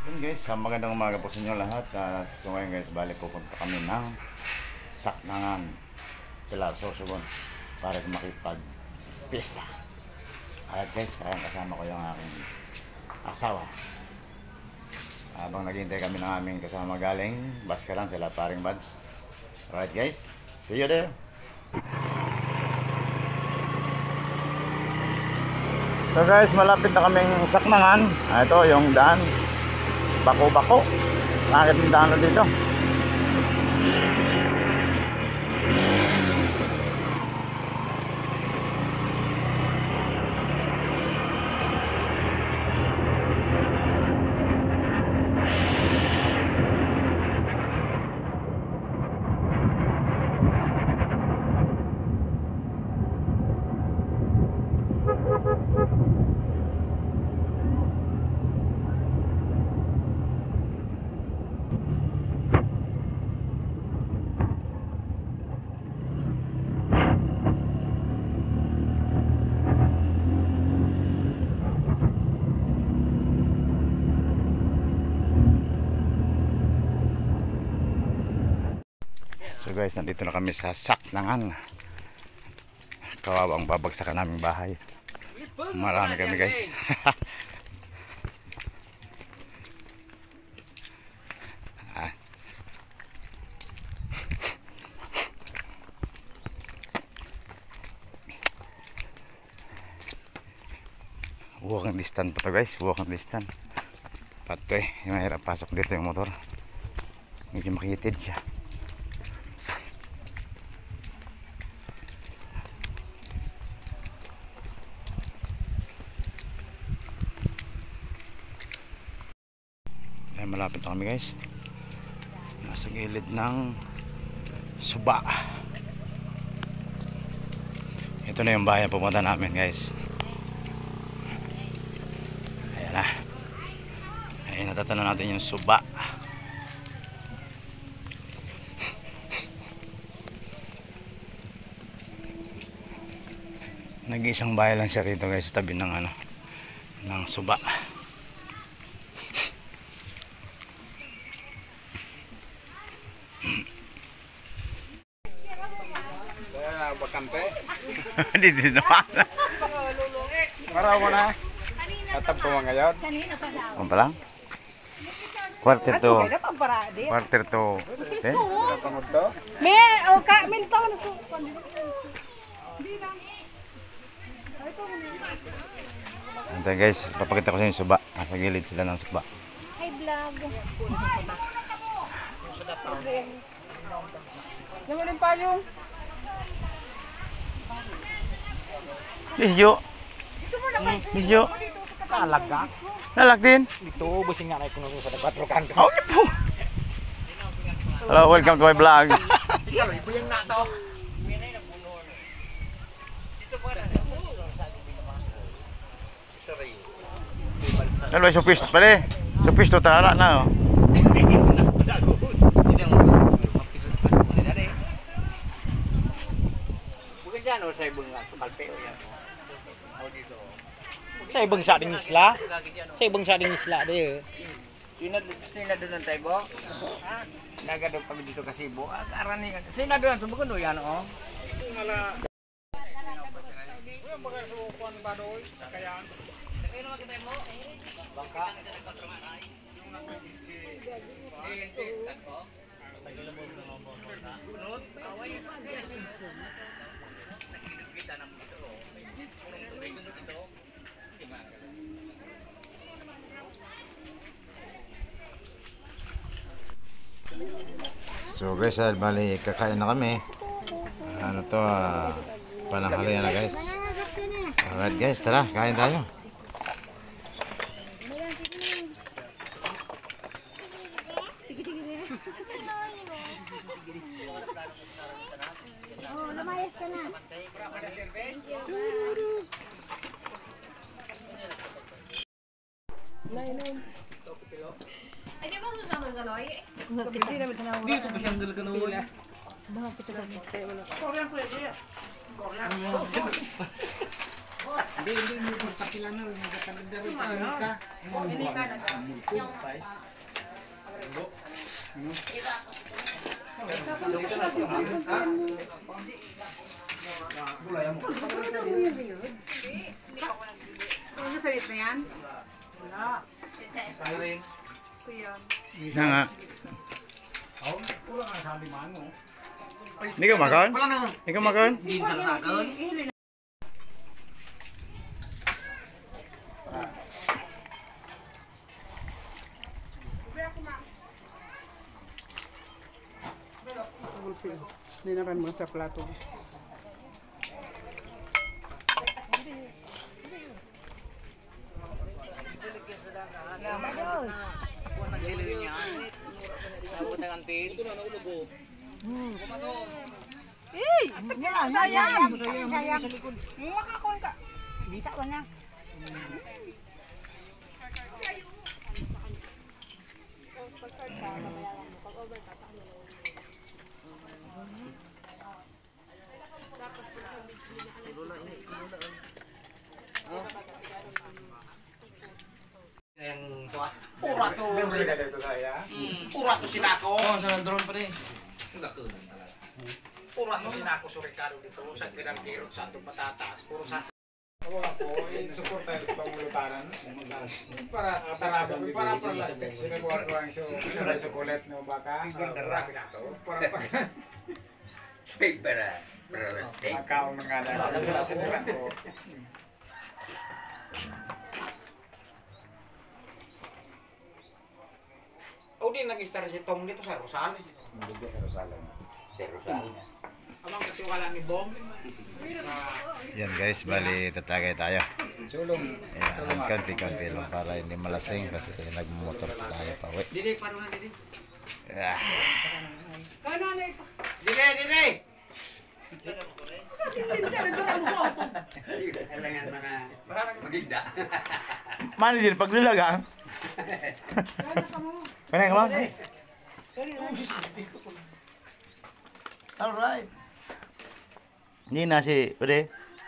Yun guys, magandang umaga po sa inyo lahat. So ngayon guys, balik pupunta kami ng Saknangan, Pilar, Sorsogon para makipag-pista. Alright guys, ayan, kasama ko yung aking asawa. Habang naghihintay kami ng aming kasama galing Baskaran, sila paring buds. Alright guys, see you there. So guys, malapit na kaming Saknangan. Ito yung daan. Bako-bako. Bakit yung daan dito? So guys, nandito na kami sa Saknangan. Kawawang babagsakan naming bahay. Marami kami guys. Walking distance pa to guys, walking distance. Patoy, mahirap pasok dito yung motor. Medyo makitid siya. Malapit na kami guys, nasa gilid ng Suba. Ito na yung bayan pupunta namin guys. Ayan na, ayan, natatanong natin yung Suba. Nag-iisang bayan lang siya rito guys, tabi ng ng Suba. Hindi naman. Maraw mo na. Atap ko mga ngayon. Kung pa lang? Quarter to. Eh? Me, o ka, minta na so. Ito guys, papakita ko sa inyo Suba. Nasa gilid sila ng Suba. Hi vlog. Naman pa yung Liyo. Liyo. Talaga. Nalag din. Dito, busing nga na ito sa 4 kanto. Oh, po. Hello, welcome to my vlog. Sige, ipuyang na to. Ano ba supis pare? Supis to tara na oh. Bukan dyan o sa ibang kalpeo yan. Sa ibang sa ating isla? Sa ibang sa ating isla de. Sina doon tayo bo? Nagadog kami dito kasi bo. Arani sina doon sa bukan yan oh. Ngala. Baga sukuan ba doy? Kayaan. Kaya naman kita mo. Bangka. So guys, bali kakain na kami. Ano to, pananghalian na guys. Alright guys, tara, kain tayo. oh, lumayas ka na. Ay, di ba susama ka, Loy? Dito ba siyang dalaga na uwi? Bakit kita sa tayo mo na? Korean pwede. Korean. Hindi kapila na nagkakabindaro ka. Hindi ka na. Ano sa na yan? Wala. Ito yan. Na nga. Hindi ka makan? Hindi ka makan? Dinaran mo sa plato. Sayang! Sayang! Makakon ka. Dita ko na. Pura to sinako. Oh, sa drone pa rin. Pura to sinako sa Ricardo dito sa pinagkirot sa atong patatas. Puro sa Support tayo sa pangulutanan. Para tarasa, para plastic. Sinabuhat ko ang sukulit ng baka. Para makaon ng nga na. Siniran ko. O di nag-star si Tom dito sa Rosal. Hindi ka Rosalan. Amang katiwala ni Bong. Yan guys, bali tatagay tayo. Sulong. Ayan, konti-konti lang para hindi malasing kasi nagmumotor tayo pa uwi. Dili, paano na dili? Ah. Dili! Kailangan mana magigda. Mana din pagdulag ha? Mana ka mo? Alright. Hindi na si Pwede.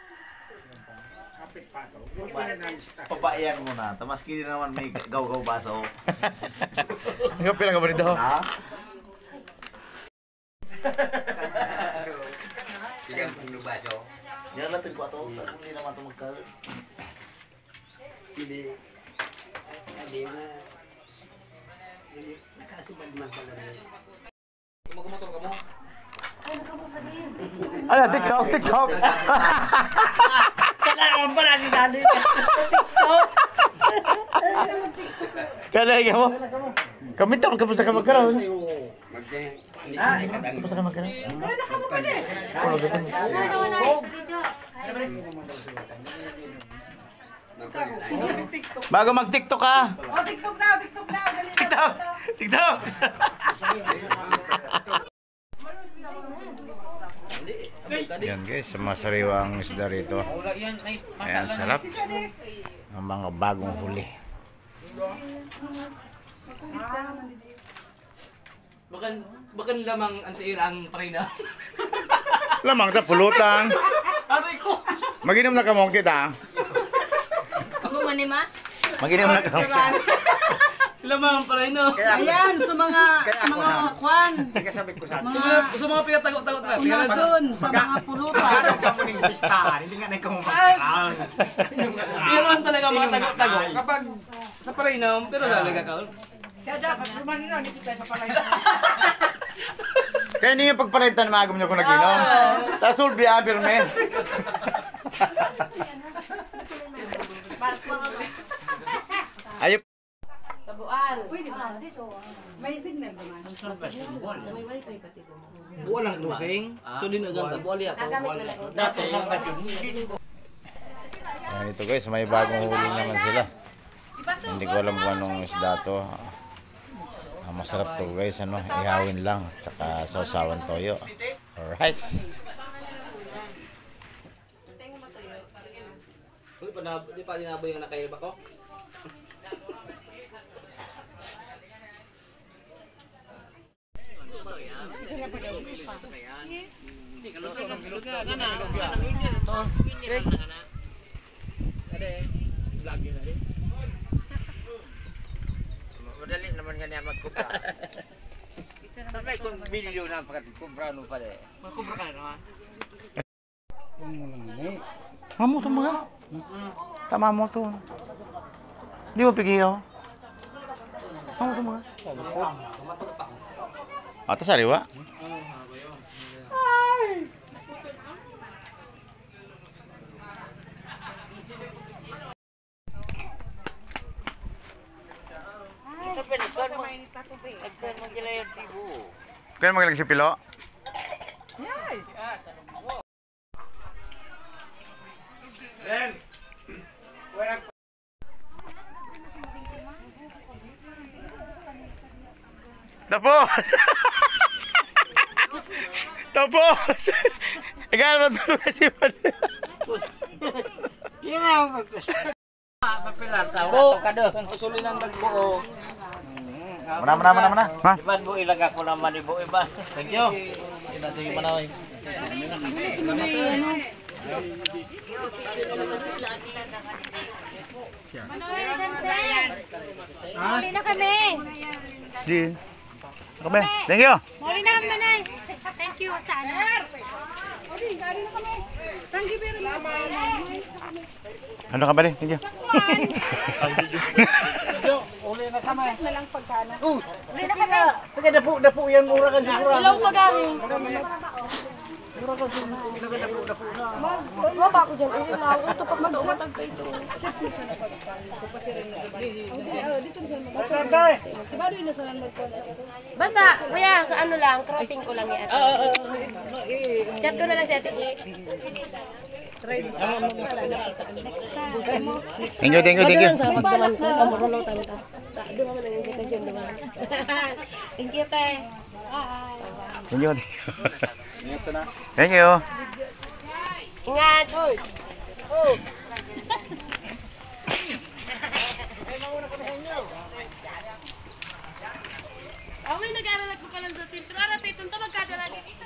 Papayan mo na. Tamas kini naman may gaw-gaw baso. Kapil ka ba rito? Ha? Ikan pun baso. Yan natin ko ato. Hindi naman ito magkaroon. Hindi. Hindi na. Nakasubad man pala na. Kumakumotor ka mo? Ano, TikTok, TikTok. Kailangan pa natin dali. TikTok! Kailangan mo. Kami tapos kapos na ka magkaroon. Magdeng. Tapos na ka magkaroon. Bago mag-TikTok ka. Oh, TikTok na, TikTok na. Dali na. TikTok! TikTok! Yan guys, masariwang isda rito. Ayan, sarap. Ang mga bagong huli. Bakan lamang antiin ang parina. Lamang ta pulutang. Aray ko! Maginom na kamong kita. Ako man ni Mas? Maginom na kamong. Lamang ang parina. Ayan, sa mga kwan. Kaya sabi ko sa atin. Sa mga pinatago-tago na. Inason, sa mga pulutan. Magkano ka mo ng pista? Hindi nga na ikaw magkakaroon. Hindi naman talaga mga tago-tago. Kapag sa parina, pero lalaga ka. Kaya dapat lumanin na, hindi tayo sa palay. Kaya hindi yung pagpalitan magam niyo kung naginom. Tasulbi pirme. Ayop. Sa Bual. Pwede ba? Dito. May signal ba man? May wifi pati ko. Buwan ang lusing. So din agad. Buwali ako. Dati, Ayan ito guys, may bagong huli naman sila. Hindi ko alam kung anong isda to. Masarap to guys, ano, ihawin lang. Tsaka sausawan toyo. Alright. Di pa dinabo yung nakailba ko. Madali naman ganyan magkubra. Sabay kung bilyo na pagkakubra no pa de. Magkubra ka na. Mamo to mga. Tama mo to. Di mo pigiyo. Mamo to mga. Atas sariwa. Tapi nagkan mo gila yung tibo. Kaya magaling si Pilo? Tapos! Tapos! Ikaw mo ito kasi pala. Mapilar tao ka do. Usulin ang dagbuo. Mana. Ha? Iban mo ilag ako naman ibo iba. Thank you. Sige manaway. Muli na kami. Di. Ako ba? Thank you. Muli na kami, Manay. Thank you sa ano. Ano ka ba rin? Thank you. Uli na kami. Muli na kami. Pagka dapo yan mura kan siguro. Ilaw pa galing. Mababa ako dyan. Ito pag mag-chat. Si Badoy na sa basta, kuya, sa ano lang, crossing ko lang yan. Chat ko na lang si Ate G. Thank you. Sa pagkaman ko, kamurulutan ka. Doon naman ang kita dyan, diba? Thank you, te. Bye. Thank you. Thank you. Ingat! Oh! Amoy nag-aaral ko pa lang sa sintro. Arap, ito magkadalagi dito.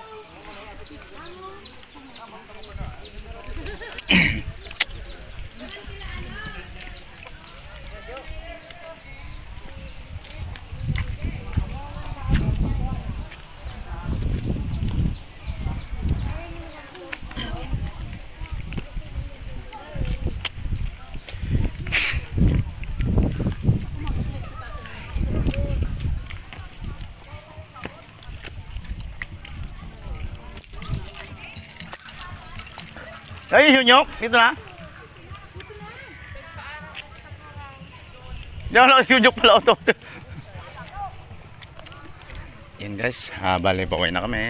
Ay, sunyok. Dito na. Diyan lang sunyok pala ito. Yan guys. Bale, pauwi na kami.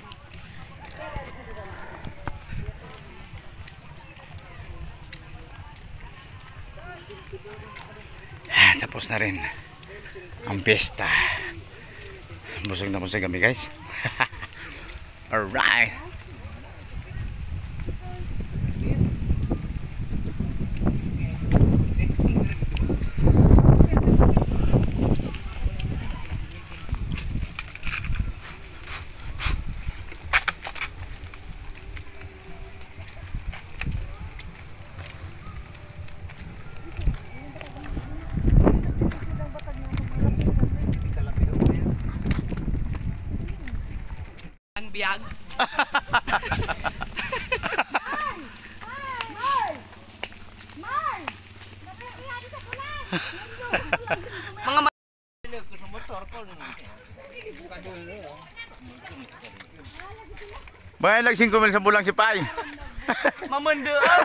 Tapos na rin ang piyesta. Busog na busog kami guys. Alright. Biyag. Mga Bayan lang 5 mil sa bulang si Pai. mamandaan.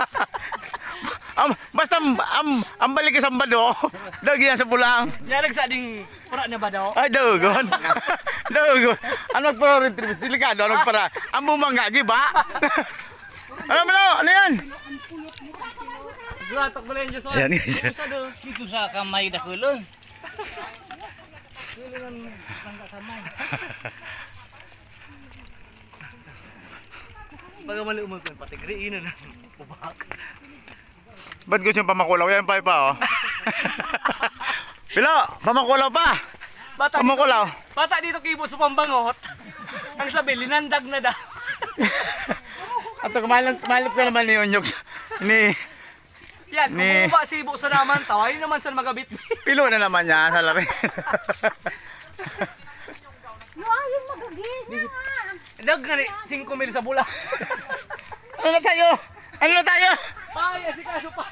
Basta ang balik sa Sambado, dagi yan sa bulang. Yarag sa ding pura na ba daw? Ay, dogon. Dogon. Ano magpara rin tribus? Delikado, ano magpara? Ang bumangga, giba? Ano yan? Glatok mo lang yung Diyos. Ayan, guys. Isa do. Dito sa kamay dakulon. Baga mali umulkon pati griinan na. Pubak. Ba't gusto yung pamakulaw? Yan pa oh. Pilo, pamakulaw pa. Pamakulaw. Bata dito kibo sa pambangot. Ang sabi, linandag na daw. At kumalip ka naman ni Onyok. Yan, Ni- kung bumaba si Ibo sa naman, tawarin naman sa magabit. Pilo na naman niya sa lari. Ayun, magagina. Dag nga ni 5 mil sa bula. Ano na tayo? Ano na tayo? Ay, si kaso pa.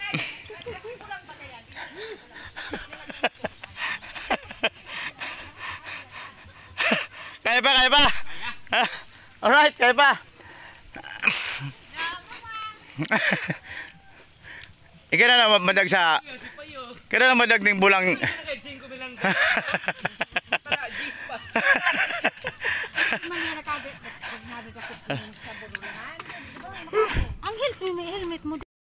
Kaya ba, kaya ba? Ha? Alright, kaya ba? Ikaw na madag sa... Ikaw na madag ng bulang... 5 mil lang.